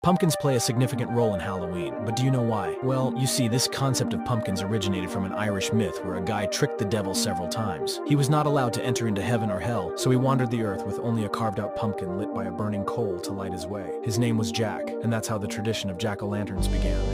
Pumpkins play a significant role in Halloween, but do you know why? Well, you see, this concept of pumpkins originated from an Irish myth where a guy tricked the devil several times. He was not allowed to enter into heaven or hell, so he wandered the earth with only a carved-out pumpkin lit by a burning coal to light his way. His name was Jack, and that's how the tradition of jack-o'-lanterns began.